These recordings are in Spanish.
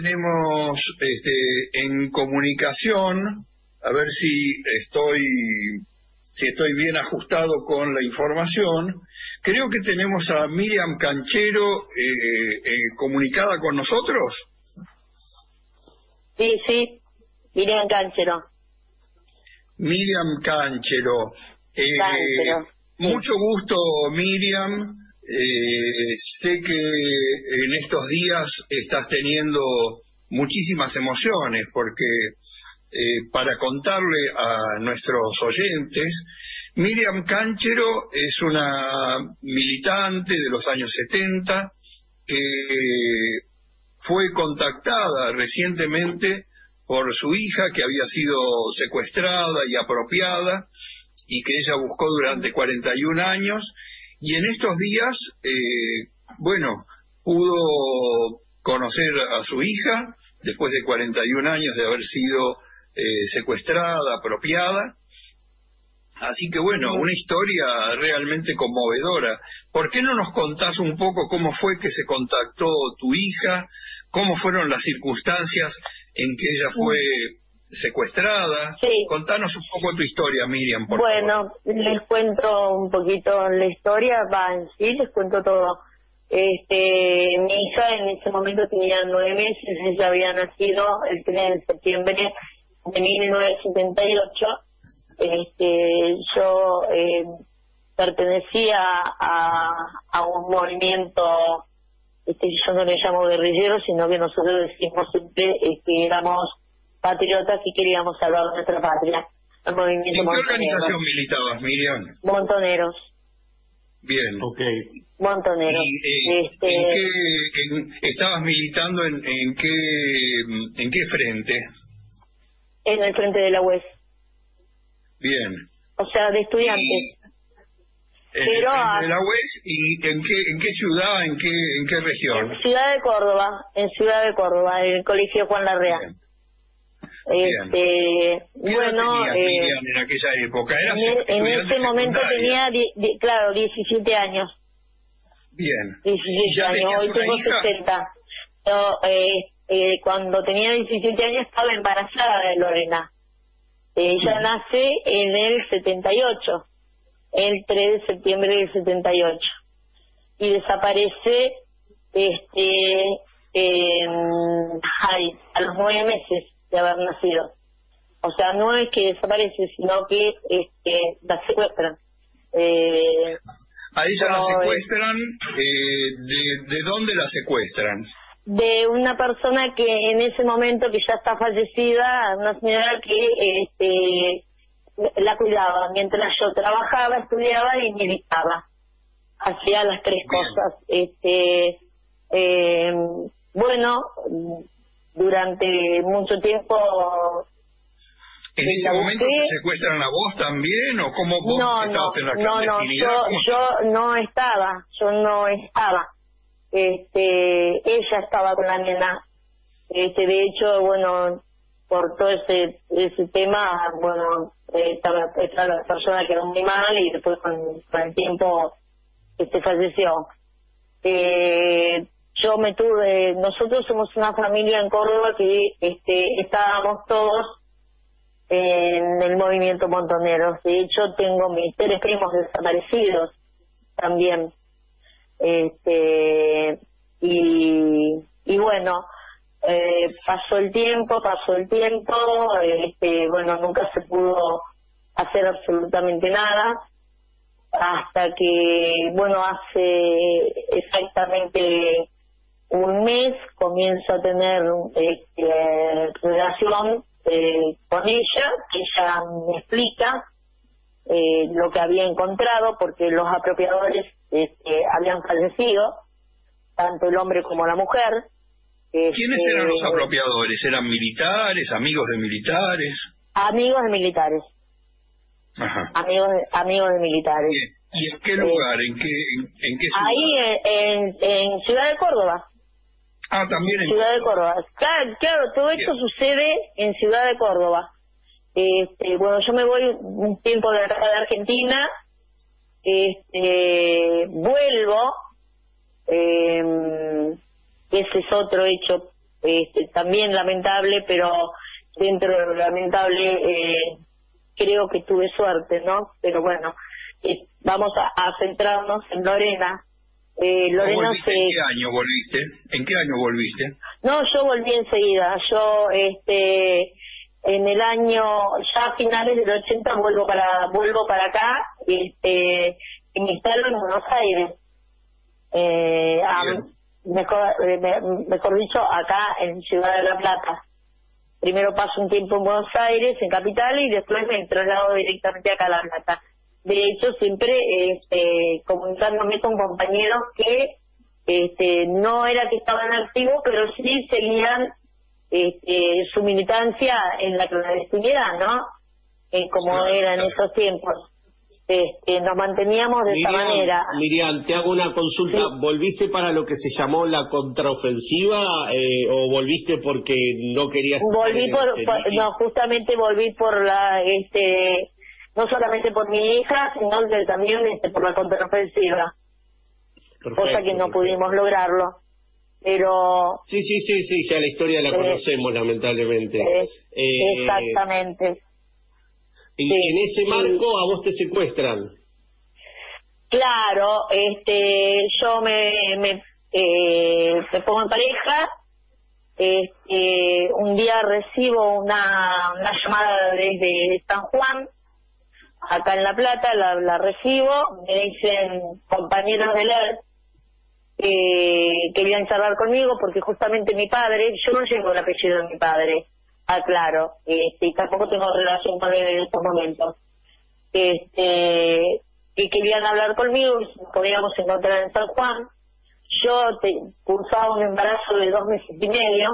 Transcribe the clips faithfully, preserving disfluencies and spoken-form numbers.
tenemos este, en comunicación, a ver si estoy, si estoy bien ajustado con la información. Creo que tenemos a Miriam Canchero eh, eh, comunicada con nosotros. Sí, sí, Miriam Canchero. Miriam Canchero. Eh, Canchero. Sí. Mucho gusto, Miriam. Eh, sé que en estos días estás teniendo muchísimas emociones porque eh, para contarle a nuestros oyentes, Miriam Canchero es una militante de los años setenta que fue contactada recientemente por su hija que había sido secuestrada y apropiada y que ella buscó durante cuarenta y un años. Y en estos días, eh, bueno, pudo conocer a su hija, después de cuarenta y un años de haber sido eh, secuestrada, apropiada. Así que bueno, una historia realmente conmovedora. ¿Por qué no nos contás un poco cómo fue que se contactó tu hija? ¿Cómo fueron las circunstancias en que ella fue secuestrada? Sí. Contanos un poco tu historia, Miriam, por Bueno, favor. les cuento un poquito la historia, va en sí, les cuento todo. Este, mi hija en ese momento tenía nueve meses, ella había nacido el tres de septiembre de mil novecientos setenta y ocho. Este, yo eh, pertenecía a, a un movimiento, este, yo no le llamo guerrillero, sino que nosotros decimos siempre eh, que éramos patriotas y queríamos salvar nuestra patria. El movimiento ¿En qué Montoneros. organización militabas, Miriam? Montoneros. Bien. Okay. Montoneros. ¿Y eh, este, en qué en, estabas militando en, en qué en qué frente? En el frente de la U E S. Bien. O sea, de estudiantes. Y en Pero el frente a, de la U E S, ¿y en qué en qué ciudad, en qué en qué región? en Ciudad de Córdoba, en Ciudad de Córdoba, en el Colegio Juan Larrea. Bien. Este, ¿Qué bueno, edad tenías, eh, Miriam, en aquella época? ¿Eras en, en estudiante ese momento secundaria? tenía, di, di, claro, diecisiete años. Bien. diecisiete ¿Ya años, tenías hoy una tengo hija? sesenta. Yo, eh, eh, cuando tenía diecisiete años estaba embarazada de Lorena. Ella nace en el setenta y ocho, el tres de septiembre del setenta y ocho. Y desaparece este en, ay, a los nueve meses de haber nacido. O sea, no es que desaparece, sino que este, la secuestran. Eh, A ella la no, secuestran, eh, de, ¿de dónde la secuestran? de una persona que en ese momento que ya está fallecida, una señora que este, la cuidaba mientras yo trabajaba, estudiaba y militaba. Hacía las tres Bien. cosas. Este, eh, bueno, durante mucho tiempo. ¿En la ese momento busqué. te secuestran a vos también o cómo vos No, estabas no, en la no, no, clandestinidad? yo, ¿Cómo yo no estaba, yo no estaba. Este, ella estaba con la nena. Este, de hecho, bueno, por todo ese ese tema, bueno, eh, estaba, estaba la persona quedó muy mal y después con, con el tiempo este falleció. Eh, yo me tuve, nosotros somos una familia en Córdoba que este estábamos todos en el movimiento Montoneros. De hecho, tengo mis tres primos desaparecidos también. Este y y bueno, eh, pasó el tiempo, pasó el tiempo, este bueno, nunca se pudo hacer absolutamente nada hasta que, bueno, hace exactamente un mes comienzo a tener este, relación eh, con ella. Ella me explica eh, lo que había encontrado, porque los apropiadores este, habían fallecido, tanto el hombre como la mujer. ¿Quiénes este, eran los apropiadores? ¿Eran militares, amigos de militares? Amigos de militares. Ajá. Amigos de, amigos de militares. ¿Y, y en qué lugar? ¿En qué, en, en qué ciudad? Ahí en, en, en Ciudad de Córdoba. Ah, también en Ciudad de Córdoba. Córdoba. Claro, claro, todo esto Bien. sucede en Ciudad de Córdoba. Este, bueno, yo me voy un tiempo de acá de Argentina, este, vuelvo, eh, ese es otro hecho este, también lamentable, pero dentro de lo lamentable eh, creo que tuve suerte, ¿no? Pero bueno, eh, vamos a, a centrarnos en Lorena. Eh, Lorena volviste, se... ¿En qué año volviste? ¿En qué año volviste? No, yo volví enseguida. Yo, este, en el año, ya a finales del ochenta vuelvo para, vuelvo para acá, este, y me instalo en Buenos Aires. Eh, a, mejor, eh, mejor dicho, acá en Ciudad de La Plata. Primero paso un tiempo en Buenos Aires, en Capital, y después me traslado directamente acá a La Plata. De hecho, siempre este, comunicándome con compañeros que este, no era que estaban activos, pero sí seguían este, su militancia en la clandestinidad, ¿no? Eh, como claro, era en claro. esos tiempos. Este, nos manteníamos de Miriam, esa manera. Miriam, te hago una consulta. Sí. ¿Volviste para lo que se llamó la contraofensiva eh, o volviste porque no querías... Volví por, por, no, justamente volví por la, este, no solamente por mi hija, sino que también este, por la contraofensiva. Perfecto, cosa que no perfecto. pudimos lograrlo. Pero... Sí, sí, sí, sí, ya la historia la eh, conocemos, lamentablemente. Eh, eh, exactamente. Y Sí, en ese sí. marco a vos te secuestran. Claro, este, yo me, me, eh, me pongo en pareja, este, un día recibo una, una llamada desde San Juan, acá en La Plata, la, la recibo, me dicen compañeros de la que querían charlar conmigo porque justamente mi padre, yo no llevo el apellido de mi padre, aclaro, este, y tampoco tengo relación con él en estos momentos. Este, que querían hablar conmigo, y nos podíamos encontrar en San Juan. Yo te, cursaba un embarazo de dos meses y medio.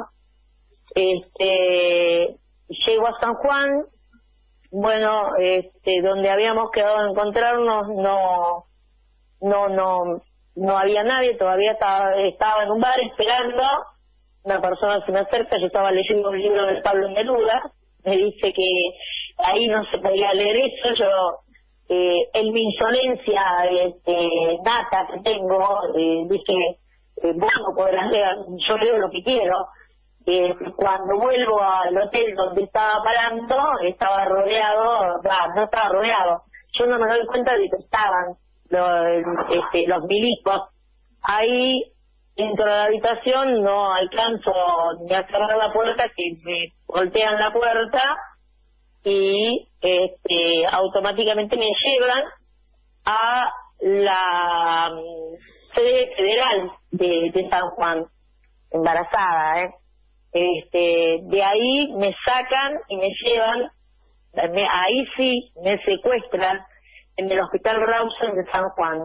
Este, llego a San Juan, bueno, este, donde habíamos quedado de encontrarnos, no, no, no, no había nadie, todavía estaba, estaba en un bar esperando. Una persona se me acerca, yo estaba leyendo un libro de Pablo Neruda, me dice que ahí no se podía leer eso. Yo, eh, en mi insolencia este, nata que tengo, eh, dije, eh, vos no podrás leer, yo leo lo que quiero. Eh, cuando vuelvo al hotel donde estaba parando, estaba rodeado, bah, no estaba rodeado, yo no me doy cuenta de que estaban los, este, los milicos ahí. Entro a la habitación, no alcanzo ni a cerrar la puerta, que me voltean la puerta y este, automáticamente me llevan a la um, sede federal de, de San Juan, embarazada, ¿eh? Este, de ahí me sacan y me llevan, me, ahí sí me secuestran en el hospital Rawson de San Juan.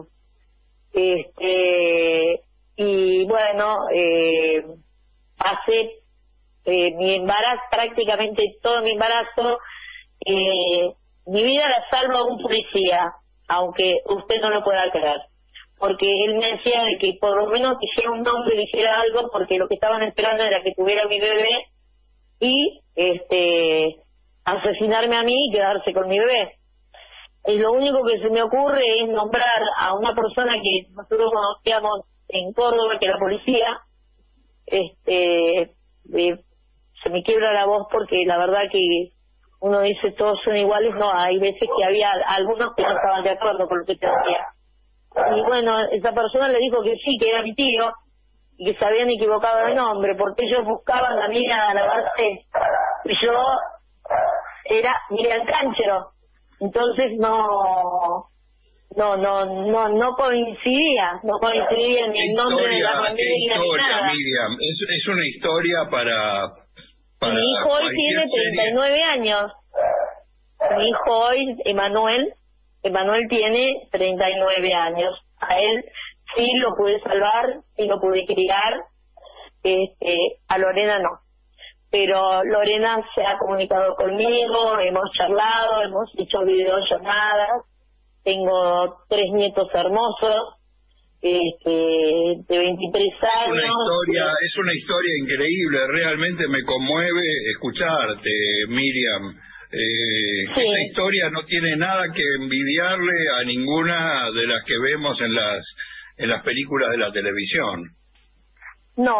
Este, y bueno, eh, pasé eh, mi embarazo, prácticamente todo mi embarazo, eh, mi vida la salva un policía, aunque usted no lo pueda creer, porque él me decía de que por lo menos dijera un nombre, dijera algo, porque lo que estaban esperando era que tuviera mi bebé y este asesinarme a mí y quedarse con mi bebé. Y lo único que se me ocurre es nombrar a una persona que nosotros conocíamos en Córdoba, que era policía. Este, eh, se me quiebra la voz porque la verdad que uno dice todos son iguales. No, hay veces que había algunos que no estaban de acuerdo con lo que te decía. Y bueno, esa persona le dijo que sí, que era mi tío y que se habían equivocado de nombre, porque ellos buscaban a mí a la base y yo era Miriam Canchero. Entonces no no no no no coincidía, no coincidía ni el nombre de la familia ¿Qué ni historia, nada. Miriam? Es, es una historia para, para Mi hijo hoy tiene treinta y nueve años. Mi hijo hoy, Emanuel, Emanuel tiene treinta y nueve años. A él sí lo pude salvar, sí lo pude criar, este, a Lorena no. Pero Lorena se ha comunicado conmigo, hemos charlado, hemos hecho videollamadas, tengo tres nietos hermosos, este, de veintitrés años. Es una historia, es una historia increíble, realmente me conmueve escucharte, Miriam. Eh, sí. Esta historia no tiene nada que envidiarle a ninguna de las que vemos en las en las películas de la televisión. No,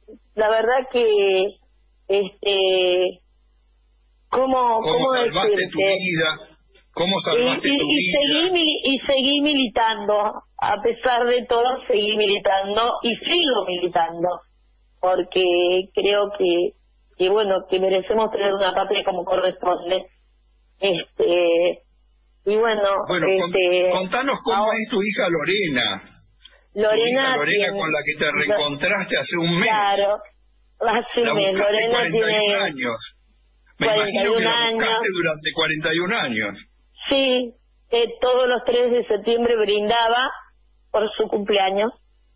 la verdad que, este, ¿cómo, ¿Cómo, cómo salvaste decirte? tu vida? ¿Cómo salvaste y, y, tu y vida? Seguí, y seguí militando, a pesar de todo, seguí militando y sigo militando, porque creo que, que bueno, que merecemos tener una patria como corresponde. Este, y bueno, bueno este, contanos cómo ahora, es tu hija Lorena. Lorena, tu hija Lorena tiene, con la que te reencontraste hace un mes. Claro, hace un la mes. buscaste Lorena cuarenta y un tiene años. Me cuarenta y un imagino que la años. buscaste durante cuarenta y un años. Sí, eh, todos los tres de septiembre brindaba por su cumpleaños,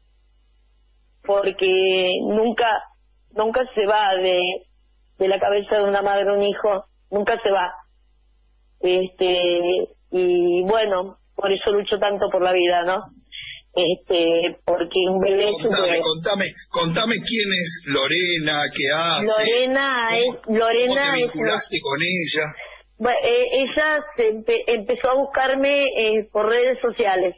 porque nunca nunca se va de, de la cabeza de una madre un hijo, nunca se va. Este, y bueno, por eso lucho tanto por la vida, ¿no? Este, porque un bebé contame, super... contame, contame quién es Lorena, qué hace. Lorena ¿Cómo, es Lorena ¿Cómo te es vinculaste con ella? Bueno, eh, ella se empe empezó a buscarme eh, por redes sociales.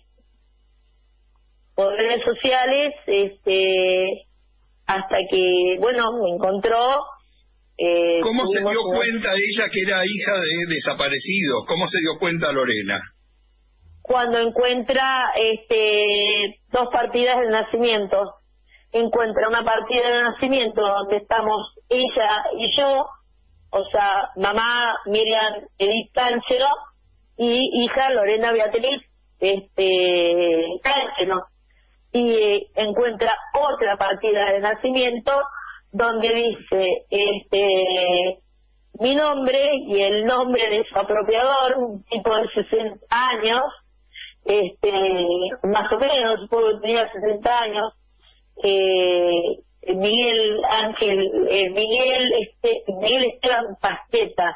Por redes sociales, este, hasta que, bueno, me encontró. Eh, ¿Cómo se dio una... cuenta ella que era hija de desaparecidos? ¿Cómo se dio cuenta Lorena? Cuando encuentra este, dos partidas de nacimiento. Encuentra una partida de nacimiento donde estamos ella y yo, o sea, mamá Miriam Edith Cánchero y hija Lorena Beatriz este, Cánchero. Y eh, encuentra otra partida de nacimiento donde dice este mi nombre y el nombre de su apropiador, un tipo de sesenta años, este más o menos, supongo que tenía sesenta años, eh, Miguel Ángel, eh, Miguel este Miguel Esteban Pasteta.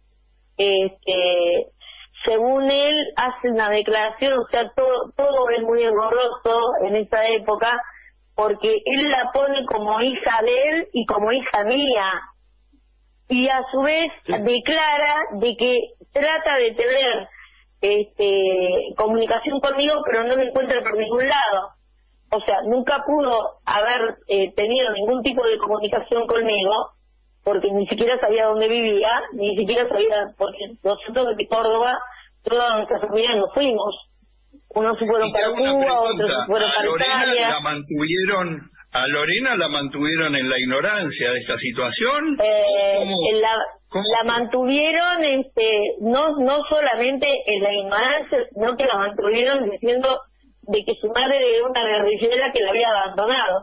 Este, según él hace una declaración, o sea, todo todo es muy engorroso en esa época, porque él la pone como hija de él y como hija mía, y a su vez sí. declara de que trata de tener este comunicación conmigo, pero no me encuentra por ningún lado. O sea, nunca pudo haber eh, tenido ningún tipo de comunicación conmigo, porque ni siquiera sabía dónde vivía, ni siquiera sabía, porque nosotros de Córdoba, toda nuestra familia nos fuimos. Unos se fueron para Cuba, otros se fueron para Italia. ¿La mantuvieron, a Lorena la mantuvieron en la ignorancia de esta situación? Eh, ¿Cómo, la, cómo? la mantuvieron, este, no no solamente en la ignorancia, sino que la mantuvieron diciendo de que su madre era una guerrillera que la había abandonado.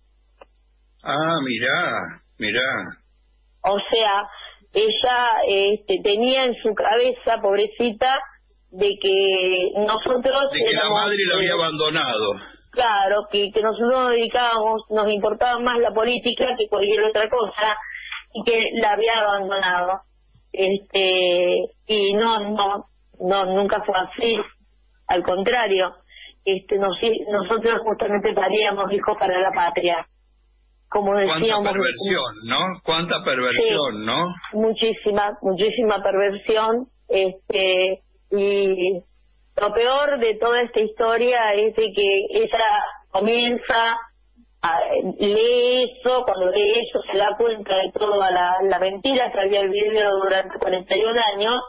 Ah, mirá, mirá. O sea, ella este, tenía en su cabeza, pobrecita, de que nosotros... De que éramos, la madre la había eh, abandonado. Claro, que, que nosotros nos dedicábamos, nos importaba más la política que cualquier otra cosa, y que la había abandonado. Este, y no, no, no, nunca fue así, al contrario. Este, nos, nosotros justamente paríamos hijos para la patria, como decíamos. Cuánta perversión, ¿no? Cuánta perversión, sí, ¿no? Muchísima, muchísima perversión, este, y lo peor de toda esta historia es de que ella comienza a lee eso, cuando lee eso se da cuenta de toda la, la mentira que había vivido durante cuarenta y un años,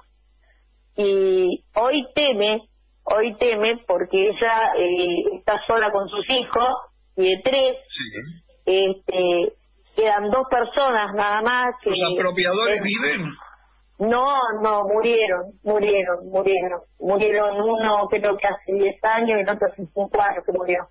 y hoy teme hoy teme porque ella eh, está sola con sus hijos, y de tres, sí. este, quedan dos personas nada más. Que, ¿Los apropiadores eh, viven? No, no, murieron, murieron, murieron. Murieron uno creo que hace diez años y el otro hace cinco años que murió.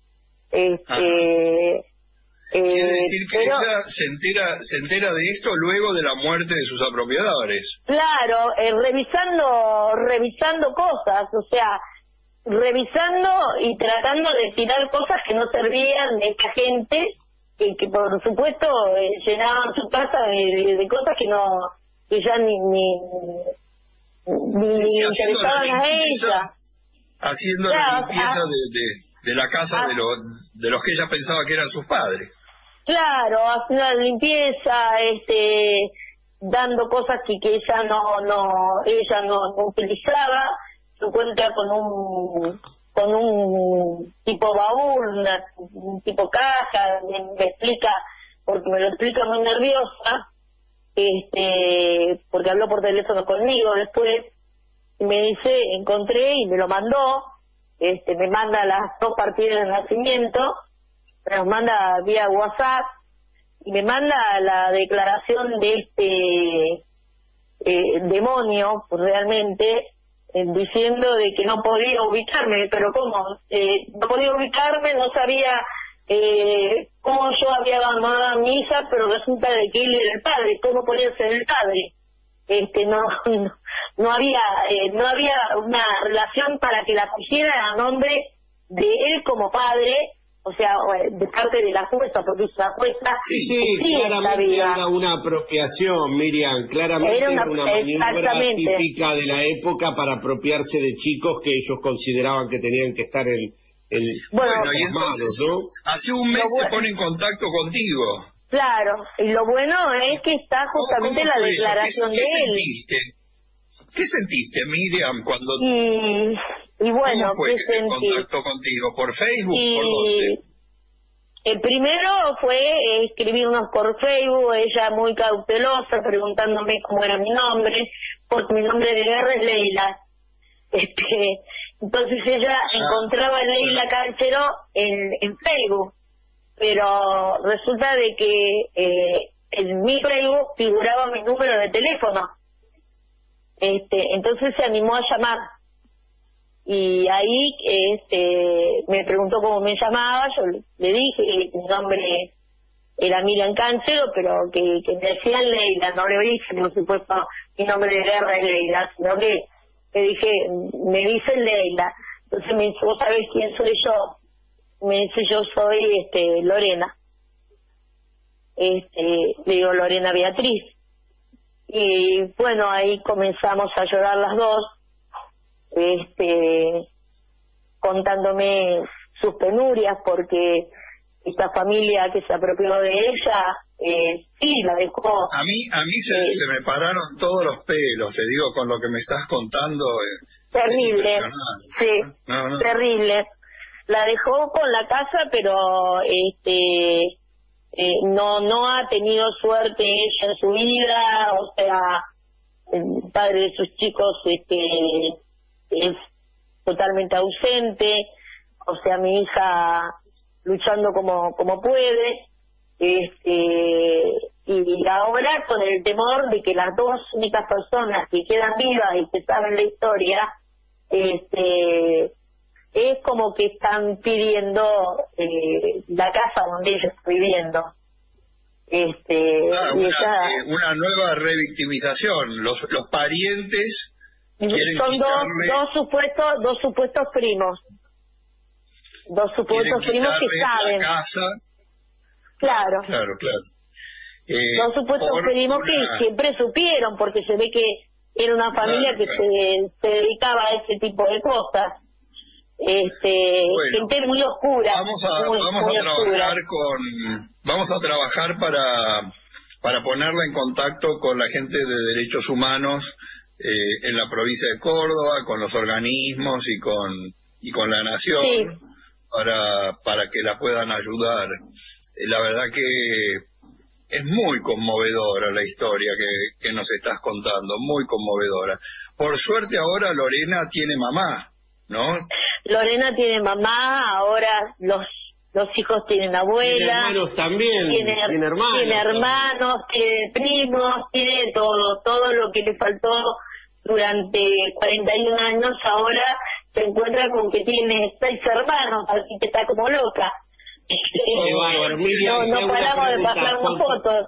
Este... Eh, Quiere decir que pero, ella se entera, se entera de esto luego de la muerte de sus apropiadores. Claro, eh, revisando, revisando cosas, o sea, revisando y tratando de tirar cosas que no servían de esta gente, que, que por supuesto eh, llenaban su casa de, de, de cosas que no, que ya ni ni, ni, sí, ni sí, interesaban a ella. Haciendo claro, la limpieza a, de, de, de la casa a, de, lo, de los que ella pensaba que eran sus padres. Claro, haciendo la limpieza, este, dando cosas que, que ella no, no, ella no, no utilizaba. Se encuentra con un, con un tipo baúl, una, un tipo caja, me, me explica, porque me lo explica muy nerviosa, este porque habló por teléfono conmigo después, y me dice, encontré y me lo mandó, este me manda las dos partidas de nacimiento, me los manda vía WhatsApp, y me manda la declaración de este eh, demonio, pues realmente, eh, diciendo de que no podía ubicarme, pero ¿cómo? Eh, no podía ubicarme, no sabía eh, cómo yo había abandonado a mi hija, pero resulta de que él era el padre, ¿cómo podía ser el padre? Este no no, no había eh, no había una relación para que la pusiera a nombre de él como padre, o sea, de parte de la jueza, porque es la jueza. Sí, sí, sí, claramente era una apropiación, Miriam, claramente era una, era una maniobra típica de la época para apropiarse de chicos que ellos consideraban que tenían que estar en, en bueno, bueno, y entonces, manos, ¿no? Hace un mes bueno, se pone en contacto contigo. Claro, y lo bueno es que está justamente ¿Cómo, cómo la declaración ¿Qué, qué de él. Sentiste? ¿Qué sentiste, Miriam, cuando... Y... Y bueno, ¿cómo fue ¿qué que sentí? se contactó contigo? ¿Por Facebook? Y ¿Por dónde? El primero fue eh, escribirnos por Facebook, ella muy cautelosa, preguntándome cómo era mi nombre, porque mi nombre de guerra es Leila. Este, entonces ella ah, encontraba a Leila Canchero en, en Facebook, pero resulta de que eh, en mi Facebook figuraba mi número de teléfono. Este, entonces se animó a llamar. Y ahí este me preguntó cómo me llamaba, yo le dije que mi nombre era Miriam Canchero, pero que, que me decían Leila, no le dije, por supuesto, mi nombre de guerra es Leila, sino que le dije, me dicen Leila. Entonces me dice, ¿vos sabés quién soy yo? Me dice, yo soy este Lorena. Este, le digo Lorena Beatriz. Y bueno, ahí comenzamos a llorar las dos, este contándome sus penurias, porque esta familia que se apropió de ella eh, sí la dejó. A mí a mí se, eh, se me pararon todos los pelos, te digo, con lo que me estás contando. Eh, terrible, sí, no, no. terrible. La dejó con la casa, pero este eh, no no ha tenido suerte ella en su vida, o sea, el padre de sus chicos este es totalmente ausente, o sea, mi hija luchando como como puede, este y ahora con el temor de que las dos únicas personas que quedan vivas y que saben la historia, este es como que están pidiendo eh, la casa donde ella está viviendo. Este ah, y una, ella, eh, una nueva revictimización, los los parientes son dos, dos supuestos dos supuestos primos dos supuestos primos que saben la casa. claro claro claro eh, dos supuestos primos una... que siempre supieron, porque se ve que era una familia claro, que claro. Se, se dedicaba a ese tipo de cosas, este bueno, gente muy oscura. Vamos a muy, vamos muy a trabajar oscura. con vamos a trabajar para para ponerla en contacto con la gente de derechos humanos eh, en la provincia de Córdoba, con los organismos y con y con la nación, sí. para para que la puedan ayudar. Eh, la verdad que es muy conmovedora la historia que, que nos estás contando, muy conmovedora. Por suerte ahora Lorena tiene mamá, ¿no? Lorena tiene mamá, ahora los los hijos tienen abuela. Tiene hermanos también, tiene, tiene hermanos. Tiene hermanos, tiene primos, tiene todo, todo lo que le faltó durante cuarenta y un años, ahora se encuentra con que tiene seis hermanos, así que está como loca. Qué bárbaro, Miriam, no no paramos de pasarnos fotos.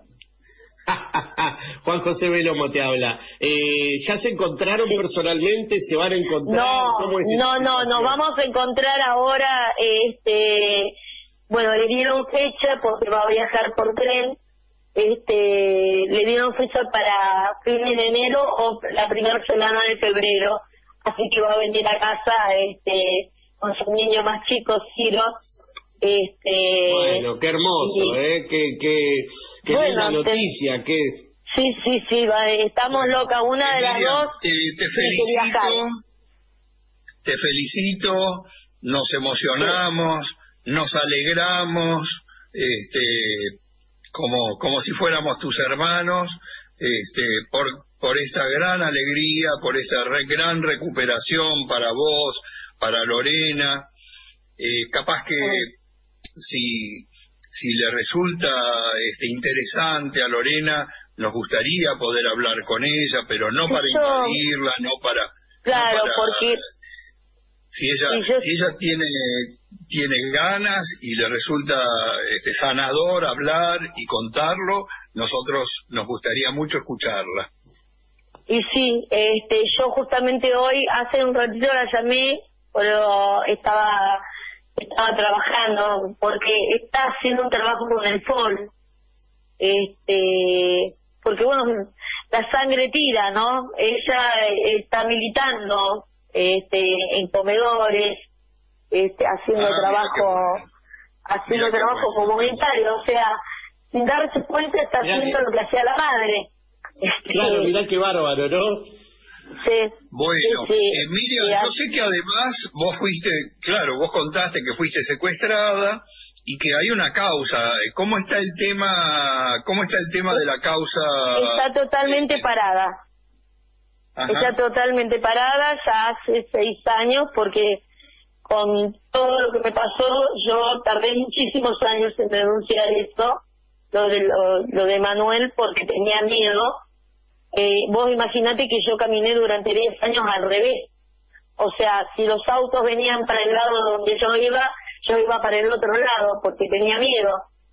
Juan José Velomo te habla. Eh, ¿Ya se encontraron sí. personalmente? ¿Se van a encontrar? No, ¿Cómo es no, no, nos vamos a encontrar ahora. Este, bueno, le dieron fecha porque va a viajar por tren. Este, le dieron fecha para fines de enero o la primera semana de febrero. Así que va a venir a casa, este, con su niño más chico, Ciro. Este, bueno, qué hermoso, sí. ¿eh? Qué, qué, qué bueno, linda noticia, te, qué... Sí, sí, sí, va, estamos bueno, locas, una de las Miriam, dos. Te, te felicito, te felicito nos emocionamos, nos alegramos, este, como, como si fuéramos tus hermanos, este, por, por esta gran alegría, por esta re, gran recuperación para vos, para Lorena. Eh, capaz que si, si le resulta este, interesante a Lorena, nos gustaría poder hablar con ella, pero no para Eso, invadirla, no para... Claro, no para, porque... Si ella, si, yo... si ella tiene, tiene ganas y le resulta este, sanador hablar y contarlo, nosotros nos gustaría mucho escucharla. Y sí, este, yo justamente hoy, hace un ratito la llamé, pero estaba... estaba trabajando porque está haciendo un trabajo con el F O L, este porque bueno, la sangre tira, ¿no? Ella está militando este en comedores, este haciendo ah, trabajo bueno. haciendo mira trabajo bueno. comunitario, o sea, sin darse cuenta está mira haciendo que... lo que hacía la madre. Este, claro, mirá qué bárbaro, ¿no? Sí, bueno, sí, sí, eh, Miriam, sí, yo sé que además vos fuiste, claro, vos contaste que fuiste secuestrada y que hay una causa. ¿Cómo está el tema, cómo está el tema de la causa? Está totalmente este... parada. Ajá. Está totalmente parada ya hace seis años porque con todo lo que me pasó yo tardé muchísimos años en denunciar esto, lo de, lo, lo de Manuel, porque tenía miedo. Eh, vos imaginate que yo caminé durante diez años al revés. O sea, si los autos venían para el lado donde yo iba, yo iba para el otro lado porque tenía miedo.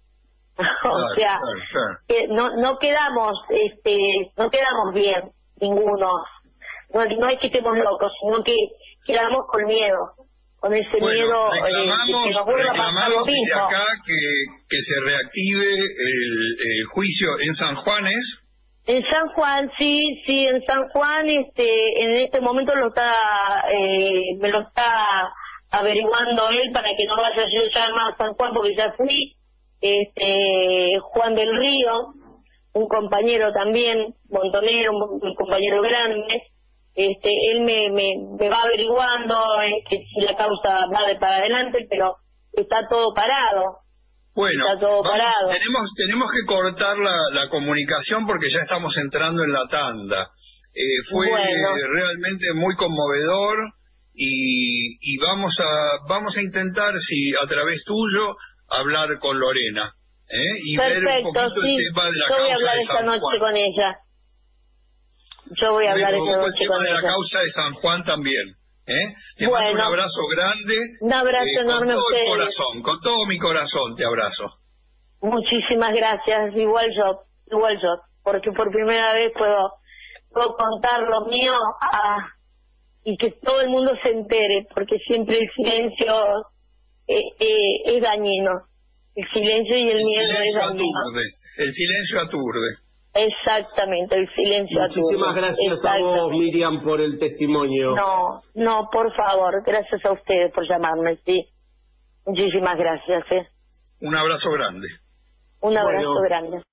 o sea, claro, claro. Que no no quedamos este no quedamos bien ninguno. No, no es que estemos locos, sino que quedamos con miedo, con ese bueno, miedo. Reclamamos, eh, que nos vuelva reclamamos a pasar desde acá que, que se reactive el, el juicio en San Juanes. En San Juan, sí, sí, en San Juan, este, en este momento lo está, eh, me lo está averiguando él para que no vaya yo ya más a San Juan porque ya fui. Este, Juan del Río, un compañero también, montonero, un, un compañero grande, este, él me, me, me va averiguando eh, que si la causa va de para adelante, pero está todo parado. Bueno, Está todo vamos, parado. tenemos tenemos que cortar la, la comunicación porque ya estamos entrando en la tanda. Eh, fue bueno. realmente muy conmovedor y, y vamos a vamos a intentar, si a través tuyo, hablar con Lorena ¿eh? y Perfecto, ver un poquito sí. el tema de la Yo voy a causa hablar de esta San noche Juan. con ella. Yo voy a hablar esta noche el tema con de la ella. causa de San Juan también. ¿Eh? Te bueno, mando un abrazo grande. Un abrazo eh, enorme con todo a ustedes. el corazón, con todo mi corazón te abrazo. Muchísimas gracias, igual yo, igual yo, porque por primera vez puedo, puedo contar lo mío a, y que todo el mundo se entere, porque siempre el silencio eh, eh, es dañino. El silencio y el, el miedo es dañino. Aturde. El silencio aturde. Exactamente, el silencio aturde. Muchísimas gracias a vos, Miriam, por el testimonio. No, no, por favor, gracias a ustedes por llamarme, sí. Muchísimas gracias, eh. Un abrazo grande. Un abrazo bueno. grande.